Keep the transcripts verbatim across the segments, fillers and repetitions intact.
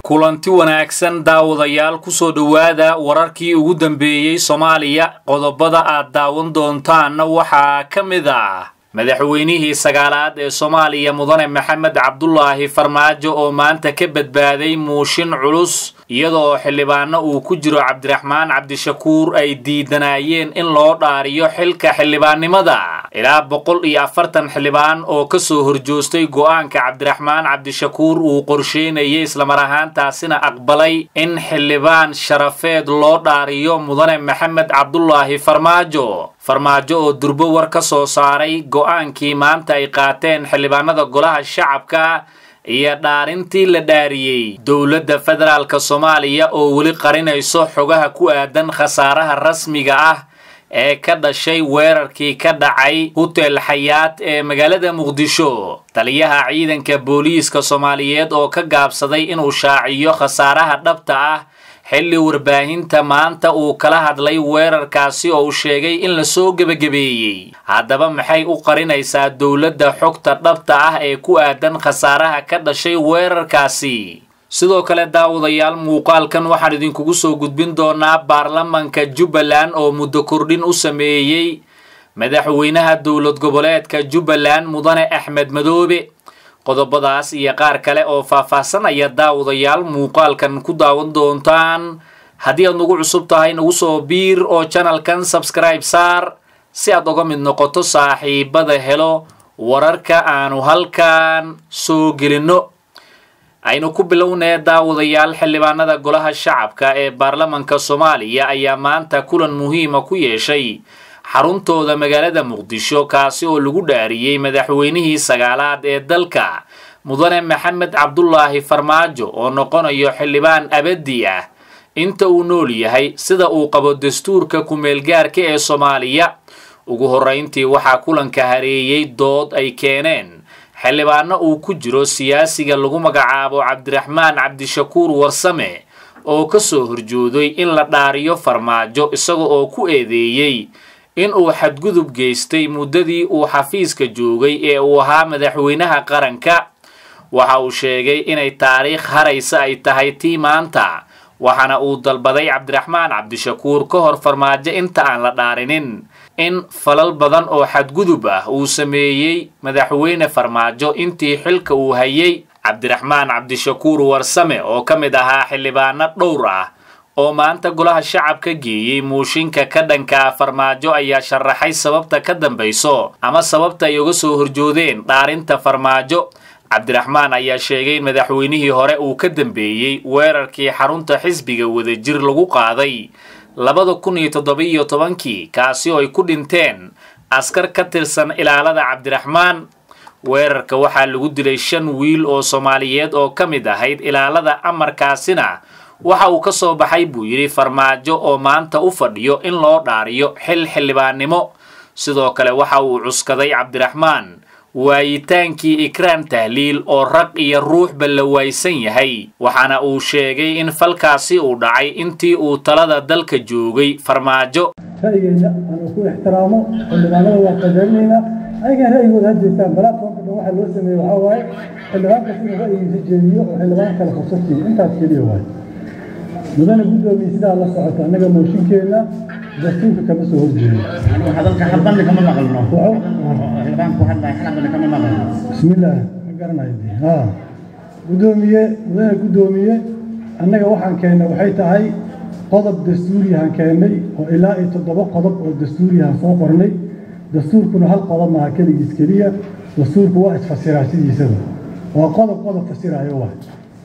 kulanti wanaagsan daawadayaal ku soo dhawaada wararkii ugu dambeeyay Soomaaliya qodobada aad daawan doontaan waxa kamid ah madaxweynihii sagaalaad ee Soomaaliya mudane Maxamed Cabdullaahi Farmaajo oo maanta ka badbaaday mooshin culus iyadoo xildhibaano uu ku jiro Cabdiraxmaan Cabdishakuur ay diidanayeen in loo dhaariyo xilka xildhibaannimada ilaa boqol iyo afartan xildhibaan oo ka soo horjoostay go'aanka Cabdiraxmaan Cabdishakuur uu qorsheynayay isla mar ahaantaasina aqbalay in xildhibaan sharafeed loo dhaariyo mudane Maxamed Cabdullaahi Farmaajo farmaajo oo durbo war ka soo saaray go'aankii maanta ay qaateen xildhibaanada golaha shacabka iyo dhaarintii la dhaariyay dowladda federaalka Soomaaliya oo wali qarinayso xogaha ku aadan khasaaraha rasmiga ah ee ka dhashay weerarkii ka dhacay hotel Xayaat ee magaalada Muqdisho taliyaha ciidanka booliiska Soomaaliyeed oo ka gaabsaday inuu shaaciyo khasaaraha dhabta ah xilli warbaahinta maanta uu kala hadlay weerarkaasi oo uu sheegay in la soo gabagabeeyay haddaba maxay u qarinaysaa dowladda xogta dhabta ah ee ku aadan khasaaraha ka dhashay weerarkaasi sidoo kale daawadayaal muuqaalkan waxaan idinkugu soo gudbin doonaa baarlamaanka Jubbaland oo muddo kordhin u sameeyay madaxweynaha dowlad goboleedka Jubbaland mudane Axmed Madoobe qodobadaas iyo qaar kale oo faahfaahsan ayaa daawadayaal muuqaalkan ku daawan doontaan haddii aad nagu cusub tahay nagu soo biir oo channelkan subscribe saar si aad uga mid noqoto saaxiibada helo wararka aanu halkan soo gelino aynu ku bilownaa daawadayaal xildhibaanada golaha shacabka ee baarlamaanka Soomaaliya ayaa maanta kulan muhiim ah ku yeeshay xaruntooda magaalada Muqdisho kaasi oo lagu dhaariyay madaxweynihii sagaalaad ee dalka mudane Maxamed Cabdullaahi Farmaajo oo noqonayo xildhibaan abadi ah inta uu nool yahay sida uu qabo dastuurka ku meel gaarka ee Soomaaliya ugu horeyntii waxa kulanka hareeyay dood ay keeneen xildhibaano uu ku jiro siyaasiga lagu magacaabo Cabdiraxmaan Cabdishakuur Warsame oo ka soo horjooday in la dhaariyo Farmaajo isagoo oo ku eedeeyay in uu xadgudub geystay muddadii uu xafiiska joogay ee uu ahaa madaxweynaha qaranka waxa uu sheegay inay taariikh haraysa ay tahay tii maanta waxaana uu dalbaday Cabdiraxmaan Cabdishakuur ka hor Farmaajo inta aan la dhaarinin in falal badan oo xadgudub ah uu sameeyay madaxweyne Farmaajo intii xilka uu hayay Cabdiraxmaan Cabdishakuur Warsame oo ka mid ahaa xildhibaano dhowr ah oo maanta golaha shacabka geeyay mooshinka ka dhanka Farmaajo ayaa sharaxay sababta ka dambayso ama sababta ay uga soo horjoodeen dhaarinta Farmaajo Cabdiraxmaan ayaa sheegay in madaxweynihii hore uu ka dambeeyay weerarkii xarunta xisbiga wadajir lagu qaaday laba kun iyo toddoba iyo tobankii kaasi oo ay ku dhinteen askar ka tirsan ilaalada Cabdiraxmaan weerarka waxaa lagu dilay shan wiil oo Soomaaliyeed oo ka mid ahayd ilaalada amarkaasina waxa uu ka soo baxay buu yiri Farmaajo oo maanta u fadhiyo in loo dhaariyo xil xildhibaannimo sidoo kale waxa uu cuskaday Cabdiraxmaan waayitaankii Ikraan Tahliil oo raq iyo ruux balawaysan yahay waxaana uu sheegay in falkaasi uu dhacay intii uu talada dalka joogay Farmaajo ra'yigeena aan ku ixtiraamo xildhibaanada waa qadarnayna ayaga ra'yigooda hadda balaadkoonka waxa loo sameeyay waxa waaye xildhibaanka sidoo ra'yigiisa jeediyo oo xildhibaan kale fursad siiyo intaas kaliya waaye mudane gudoomiye sidaa la socota anaga mooshinkeena dastuurka kama soo horjeedo hadalka xalban kama maqalno xildhibaan ku hadlay xalban kama maqalno bismillaah garanayay ha gudoomiye mudane gudoomiye anaga waxaan keenay waxay tahay qodob dastuuri aan keenay oo ilaa iyo toddoba qodob oo dastuuri aan soo qornay dastuurkuna hal qodob ma kaligiis kaliya dastuurku waa isfasiraa sidiisaba waa qodob qodob fasirayo waa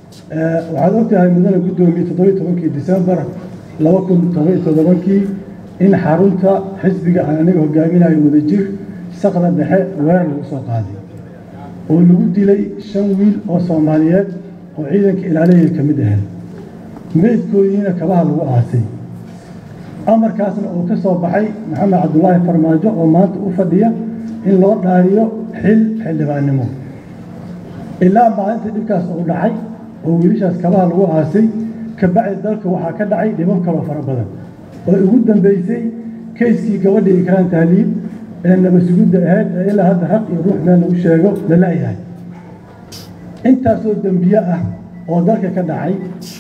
waxaad ogtahay mudane gudoomiye toddoba iyo tobankii December laba kun iyo tobankii in xarunta xisbiga aan aniga hogaaminayo wadajir saqda dhexe weerar lagu soo qaaday oo lagu dilay shan wiil oo Soomaaliyeed oo ciidanka ilaalinaya ka mid ahayd meedkoodiina kabaha lagu aasay amarkaasna oo ka soo baxay Maxamed Cabdullaahi Farmaajo oo maanta u fadhiya in loo dhaariyo xil xildhibaannimo ilaa maalinta dhibkaas uu dhacay oo wiilashaas kabaha lagu aasay ka bacdi dalka waxaa ka dhacay dhibab kale fara badan oo ugu dambeysay kayskii gabadha Ikraan Tahliil ee nabasugidda ahayd ee ilaa hadda xaq iyo ruux meel lagu sheego la laayahay intaasoo dambiye ah oo dalka ka dhacay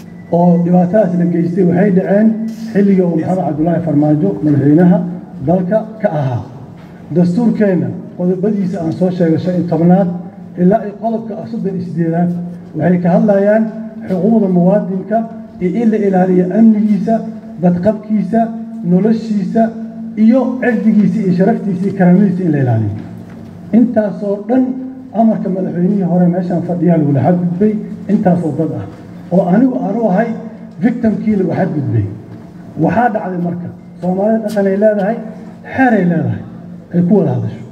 oo dhibaatadaas la geystay waxay dhaceen xilliga uu maxamed cabdullaahi farmaajo madaxweynaha dalka ka ahaa dastuurkeena qodobadiisa aan soo sheegay shan iyo tobnaad ilaa ay qodobka soddon iyo sideedaad waxay ka hadlayaan xuquuqda muwaadinka iyo in la ilaaliyo amnigiisa badqabkiisa noloshiisa iyo cirdigiisa iyo sharaftiisa iyo karaamadiisa in la ilaaliyo intaasoo dhan amarka madaxweynihii hore meeshaan fadhiyaa lagula xadgudbay intaasoo dad ah oo anigu aanu ahay victimkii lagu xadgudbay waxaa dhacday marka soomaalida dhaqanay leedahay xeeray leedahay ay ku wada hadasho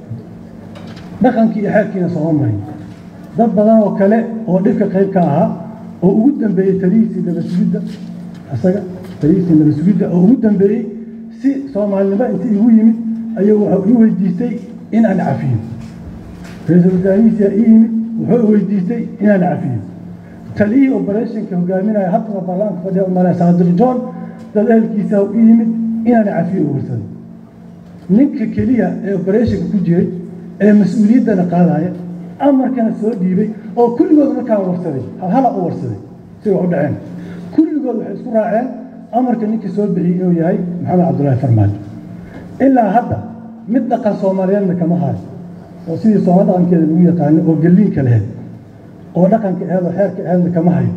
dhaqankii iyo xeerkiina sooma marin dad badan oo kale oo dhibka qayb ka ahaa oo ugu dambeeyey talihiisii nabasugidda isaga talihiisii nabasugidda oo ugu dambeeyey si soomaalinimo intii igu yimid ayuu wuxuu ii weydiistay in aan cafiyo ra-iisul wasaarihiisa ii yimid wuxuu weydiistay in aan cafiyo taliyihii operationka hogaaminaya haddana baarlamaanka fadhiya umalaya saadir john dad ehelkiisa ii yimid in aan cafiyo u warsaday ninka keliya ee operationka ku jiray ee mas-uuliyaddana qaadaya amarkana soo dhiibay oo kulligood markaa warsaday halhala u warsaday siday u dhaceen kulligood waxay isku raaceen amarka ninkii soo bixiyey inuu yahay maxamed cabdullaahi farmaajo ilaa hadda mid dhaqan soomaaliyeedna kama hayo oo sidii sooma dhaqankeeda lagu yaqaano oo galliinka laheyd oo dhaqanka aheed oo xeerka aheedna kama hayo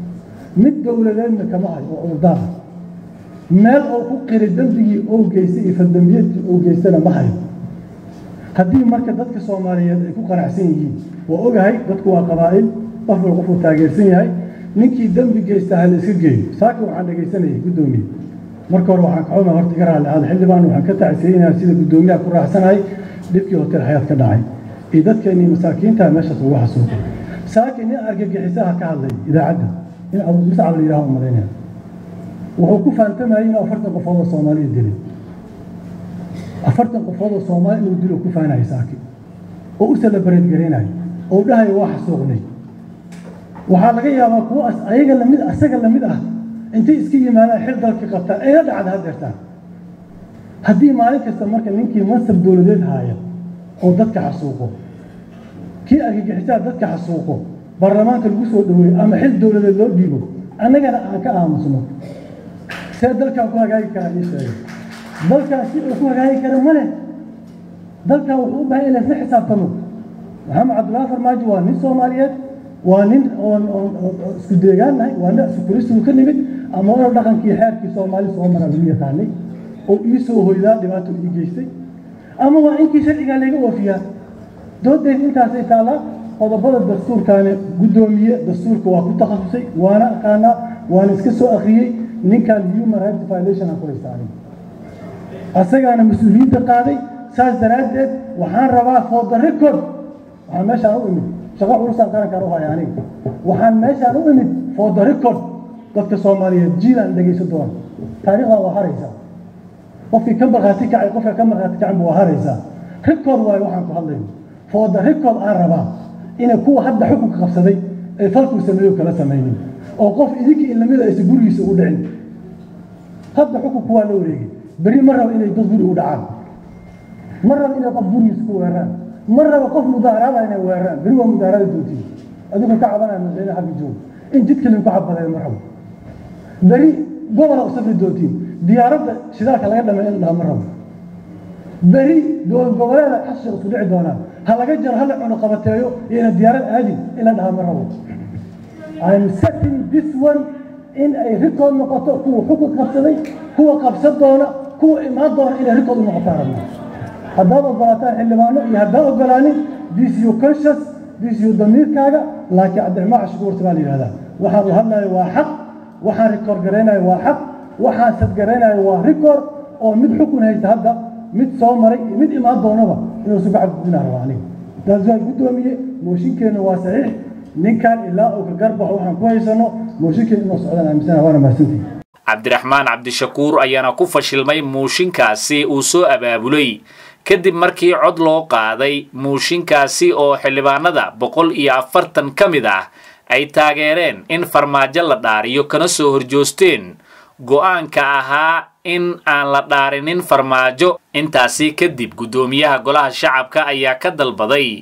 mid dowladeedna kama hayo oo cudurdaar ah meel oo ku qiri dembigii oo geystay iyo faldambiyadkii oo geystana ma hayo haddii marka dadka soomaaliyeed ay ku qanacsan yihiin waa ogahay dadku waa qabaa'il qof wal qofuu taageersan yahay ninkii dembi geystaa ha la iska geeyo saaka waxaan dhegaysanayay guddoomiye marka hore waxaan kaxuma horta iga raalli aada xildhibaan waxaan ka tacsiyeynayaa sida guddoomiyaha ku raacsanahay dhibkii hotel xayaad ka dhacay iyo dadkeennii masaakiinta meeshaas ugu xasuuqay saaka nin argagixisaha ka hadlay idaacadda in muscab la yidhaha u malaynaya wuxuu ku faantamayay inuu afartan qofood oo soomaaliya dilay afartan qofood oo soomaali inuu dilo ku faanayo saaki oo u salabareed garaynayo oo dhahayo waa xasuuqnay waxaa laga yaabaa kuwa ayaga lamid asaga lamid ah intay iska yimaadaan xil dalka qabtaan ayna dhacda hadeertaan haddii maalin kasta marka ninkii mansab dowladeed haaya oo dadka xasuuqo kii argagixisaa dadka xasuuqo baarlamaanka lagu soo dhaweeyo ama xil dowladeed loo dhiibo annagana aan ka aamusno see dalkaan ku hagaagi karaa ii sheegay dalkaan si uu ku hagaagi kara ma leh dalkaan wuxuu u baahan in laysla xisaabtamo maxamed cabdullaahi farmaajo waa nin soomaaliyeed waa nin oon isku deegaannahay waa nin isukuristigu ka nimid ama oo dhaqankii xeerkii soomaali soo mara lagu yaqaanay oo ii soo hoydaa dhibaato ii geystay ama waa inkii sharcigaa layga oofiyaa doodeed intaasay taallaa qodobada dastuurkaane guddoomiye dastuurka waa ku takhasusay waana aqaanaa waana iska soo akhriyey ninkan human rights violation aan ku haystaanin asagaana mas-uuliyadda qaaday saas daraaddeed waxaan rabaa for the record waxaan meeshaan u imid shaqo culusaan qarankaan u haya aniga waxaan meeshaan u imid for the record dadka soomaaliyeed jiilaan dhegaysan doona taariikhdaa waa haraysaa qofkii ka markhaati kacay qofka ka markhaati kacan waa haraysaa record waayo waxaan ku hadlayno for the record aan rabaa inay kuwa hadda xukunka qabsaday ay falkuu sameeyo kala samaynin oo qof idinkii in lamida aysa gurigiisa ugu dhicin hadda xukunku waa la wareegay beri ma raba inay dad guri u dhacaan ma raba inay qof gurigiisa ku weeraraan ma raba qof mudaaraada inay weeraraan beri waa mudaaraada doontiin adigu ka cabanaya madaxweyne xagga joog in jidka linku xabadeeyo ma rabo beri gobola u safri doontiin diyaaradda shidaalka laga dhamay in dhaha ma rabo beri dowlad goboleeda xashiq isku dhici doonaan ha laga jaro hala cuno qabateeyo iyo ina diyaarad aadin in la dhaha ma rabo I'm setting this one in ay record noqoto kuwa xukun qabsaday kuwa qabsan doona kuwa imaan doona inay record u noqotaan rabnaa haddaad ogolaataan xildhibaano iyo haddaad ogolaanin this you conscious this you damiirkaaga laakiin cabdiraxmaan cashukuurta baa la yidhahdaa waxaan u hadlayo waa xaq waxaan record garaynayo waa xaq waxaan sad garaynayo waa record oo mid xukun haysta hadda mid soo maray iyo mid imaan doonaba inuu suga xadgudbinaa raba aniga taas waa guddoomiye mooshinkeenna waa saxiix ninkan ilaa uu ka garbaxo waxaan ku haysano mooshinkeen inuu socdaan aaminsana waana mahadsantihi cabdiraxmaan cabdishakuur ayaana ku fashilmay muushinkaasi uu soo abaabulay kadib markii cod loo qaaday muushinkaasi oo xildhibaanada boqol iyo afartan ka mid ah ay taageereen in farmaajo la dhaariyo kana soo horjoosteen go'aanka ahaa in aan la dhaarinin farmaajo intaasi kadib guddoomiyaha golaha shacabka ayaa ka dalbaday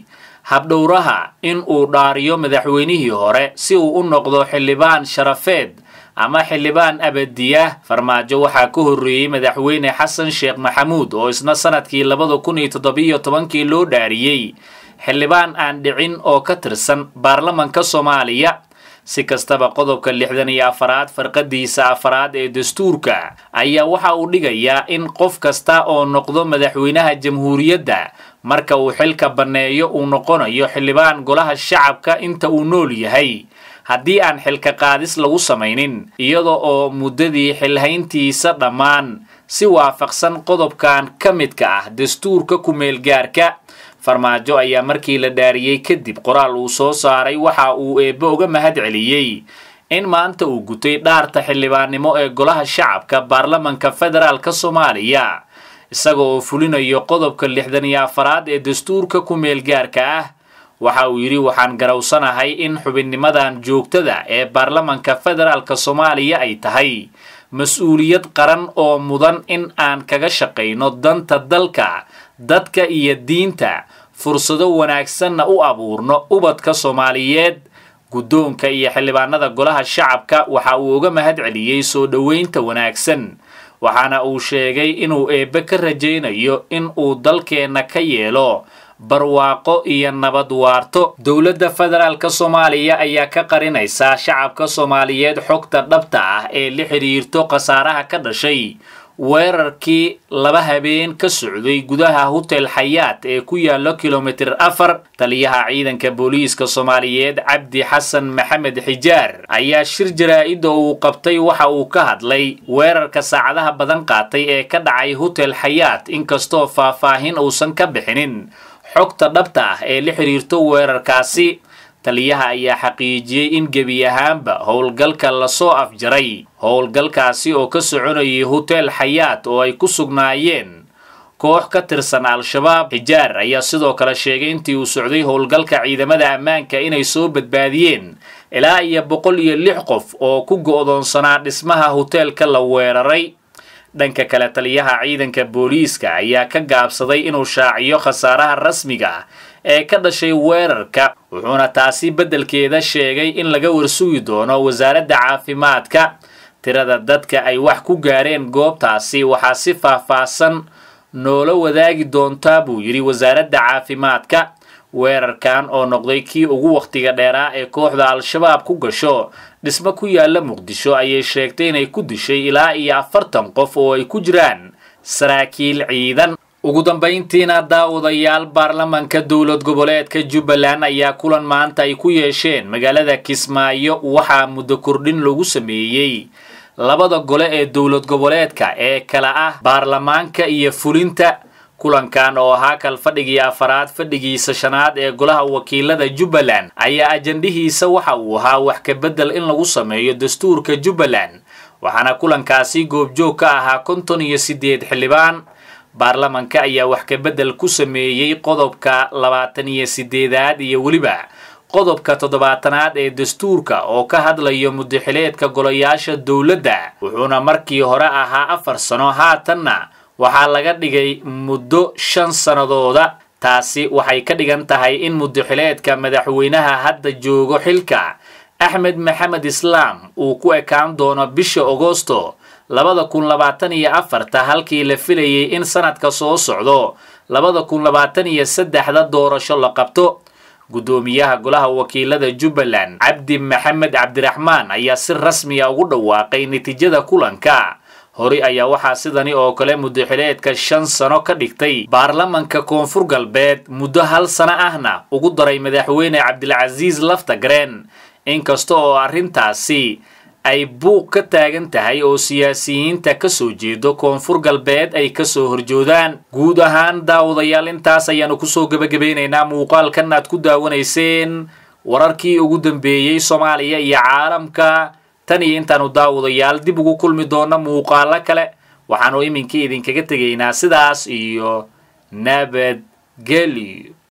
habdhowraha in uu dhaariyo madaxweynihii hore si uu u noqdo xildhibaan sharafeed ama xildhibaan abadiya. Farmaajo waxaa ka horreeyey madaxweyne xasan sheekh maxamuud oo isna sanadkii labada kun iyo toddobiyo tobankii loo dhaariyey xildhibaan aan dhicin oo ka tirsan baarlamanka Soomaaliya. si kastaba qodobka lixdan iyo afaraad farqadiisa afaraad ee dastuurka ayaa waxa uu dhigayaa in qof kasta oo noqdo madaxweynaha jamhuuriyadda marka uu xilka baneeyo uu noqonayo xildhibaan golaha shacabka inta uu nool yahay haddii aan xilka qaadis lagu samaynin iyada oo muddadii xilhayntiisa dhammaan si waafaqsan qodobkan ka midka ah dastuurka ku meel gaarka. Farmaajo ayaa markii la dhaariyay kadib qoraal uu soo saaray waxa uu eebbe uga mahad celiyay in maanta uu gutay dhaarta xildhibaannimo ee golaha shacabka baarlamanka federaalka Soomaaliya isagoo fulinayo qodobka lixdan iyo afaraad ee dastuurka ku meel gaarka ah. waxa uu yiri waxaan garawsanahay in xubinnimadan joogtada ee baarlamanka federaalka Soomaaliya ay tahay mas'uuliyad qaran oo mudan in aan kaga shaqeyno danta dalka dadka iyo diinta fursado wanaagsanna u abuurno ubadka Soomaaliyeed. guddoonka iyo xildhibaanada golaha shacabka waxa uu uga mahad celiyay soo dhaweynta wanaagsan waxaana uu sheegay inuu eebbe ka rajaynayo in uu dalkeena ka yeelo barwaaqo iyo nabad waarto. dowladda federaalka Soomaaliya ayaa ka qarinaysa shacabka Soomaaliyeed xogta dhabta ah ee la xiriirto khasaaraha ka dhashay weerarkii laba habeen ka socday gudaha hotel Xayaat ee ku yaalo kilomitir afar. taliyaha ciidanka booliiska Soomaaliyeed Cabdi Xasan Maxamed Xijaar ayaa shir jaraa'id oo uu qabtay waxa uu ka hadlay weerarka saacadaha badan qaatay ee ka dhacay hotel Xayaat inkastoo faahfaahin uusan ka bixinin xogta dhabta ah ee la xiriirto weerarkaasi. taliyaha ayaa xaqiijiyay in gebi ahaanba howlgalka la soo afjaray howlgalkaasi oo ka soconayay hotel Xayaat oo ay ku sugnaayeen koox ka tirsan al-shabaab. Xijaar ayaa sidoo kale sheegay intii uu socday howlgalka ciidamada ammaanka inay soo badbaadiyeen ilaa iyo boqol iyo lix qof oo ku go'doonsanaa dhismaha hotelka la weeraray. dhanka kale taliyaha ciidanka booliiska ayaa ka gaabsaday inuu shaaciyo khasaaraha rasmiga ah ee ka dhashay weerarka wuxuuna taasi beddelkeeda sheegay in laga warsugi doono wasaaradda caafimaadka. tirada dadka ay wax ku gaareen goobtaasi waxaa si faahfaahsan noola wadaagi doontaa buu yidhi wasaaradda caafimaadka. weerarkan oo noqday kii ugu waqtiga dheeraa ee kooxda al-shabaab ku gasho dhismo ku yaala Muqdisho ayay sheegtay inay ku dishay ilaa iyo afartan qof oo ay ku jiraan saraakiil ciidan. ugu dambeyntiina daawadayaal baarlamanka dowlad goboleedka Jubbaland ayaa kulan maanta ay ku yeesheen magaalada Kismaayo waxaa muddo kordhin lagu sameeyay labada gole ee dowlad goboleedka ee kala ah baarlamaanka iyo fulinta. kulankan oo ahaa kal fadhigii afaraad fadhigiisa shanaad ee golaha wakiilada Jubbaland ayaa ajandihiisa waxa uu ahaa wax ka bedel in lagu sameeyo dastuurka Jubbaland waxaana kulankaasi goobjoog ka ahaa konton iyo sideed xildhibaan. baarlamanka ayaa wax ka bedel ku sameeyay qodobka labaatan iyo sideedaad iyo weliba qodobka toddobaatanaad ee dastuurka oo ka hadlayo muddaxileedka golayaasha dowladda wuxuuna markii hore ahaa afar sano haatanna waxaa laga dhigay muddo shan sanadooda. taasi waxay ka dhigan tahay in muddaxileedka madaxweynaha hadda joogo xilka Axmed Maxamed Islaam uu ku ekaan doono bisha Agoosto labada kun labaatan iyo afar halkii la filayay in sanadka soo socdo labada kun labaatan iyo saddex doorasho la qabto. gudoomiyaha golaha wakiilada Jubbaland Cabdi Maxamed Cabdiraxmaan ayaa si rasmi ah ugu dhawaaqay natiijada kulanka. hore ayaa waxaa sidani oo kale muddaxileedka shan sano ka dhigtay baarlamanka koonfur galbeed muddo hal sano ahna ugu daray madaxweyne Cabdilcasiis Laftagreen inkasta oo arrintaasi ay buuq ka taagan tahay oo siyaasiyiinta ka soo jeedo koonfur galbeed ay ka soo horjoodaan. guud ahaan daawadayaal intaas ayaanu ku soo gabagabeynaynaa muuqaalkan aad ku daawanayseen wararkii ugu dambeeyay Soomaaliya iyo caalamka. tan iyo intaanu daawadayaal dib ugu kulmi doona muuqaalo kale waxaanu iminkii idinkaga tegaynaa sidaas iyo nabadgelyo.